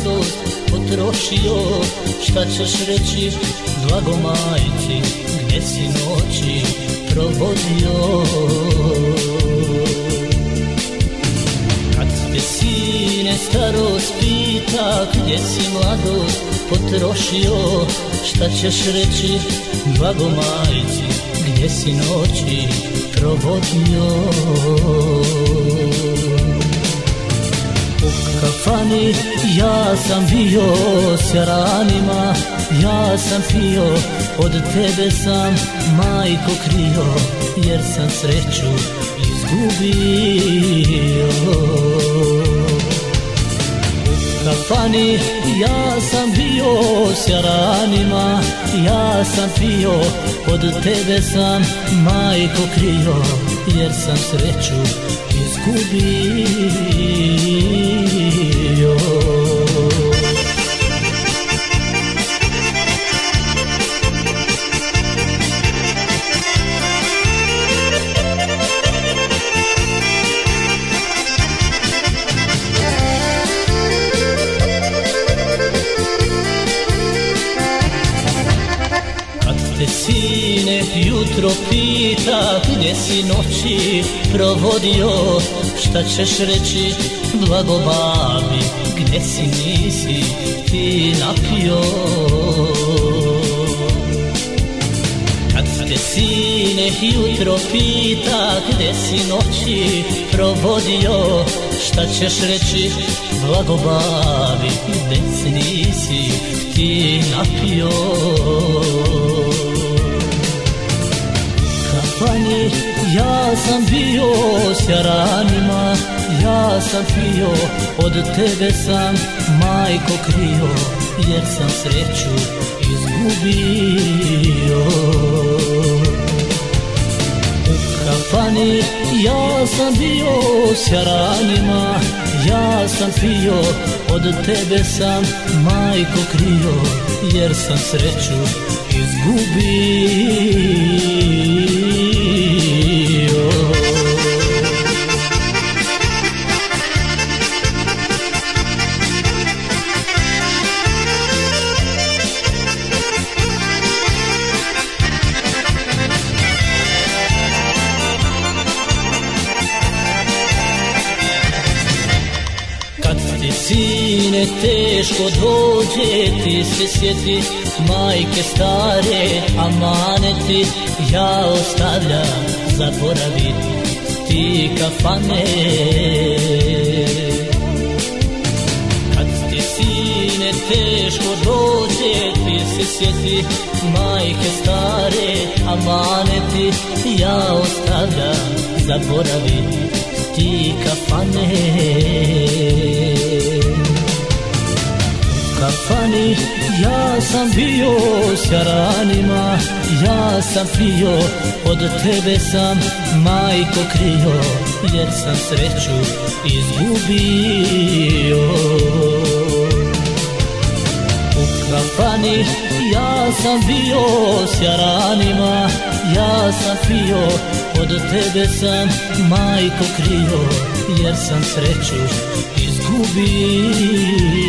mladost potrošio, šta ćeš reći, blago majci, gdje si noći provodio? Kad te sine starost pita, gdje si mladost potrošio, šta ćeš reći, blago majci, gdje si noći provodio? U kafani ja sam bio s jaranima, ja sam pio, od tebe sam majko krio, jer sam sreću izgubio. U kafani ja sam bio s jaranima, ja sam pio, od tebe sam majko krio, jer sam sreću izgubio. Sine jutro pita, gdje si noći provodio, šta ćeš reći, blago babi, gdje si nisi ti napio? Kad te sine jutro pita, gdje si noći provodio, šta ćeš reći, blago babi, gdje si nisi ti napio? Ja sam bio s jaranima, ja sam pio, od tebe sam majko krio, jer sam sreću izgubio. U kafani ja sam bio s jaranima, ja sam pio, od tebe sam majko krio, jer sam sreću izgubio. Sine, teško dođe, ti se sjeti majke stare, amaneti ja ostavljam, zaboraviti ti kafane. Kad ti sine teško dođe, ti se sjeti majke stare, amaneti ja ostavljam, zaboraviti ti kafane. Kafani ja sam bio s jaranima, ja sam pio, od tebe sam majko krio, jer sam sreću izgubio. U kafani ja sam bio s jaranima, ja sam pio, od tebe sam majko krio, jer sam sreću izgubio.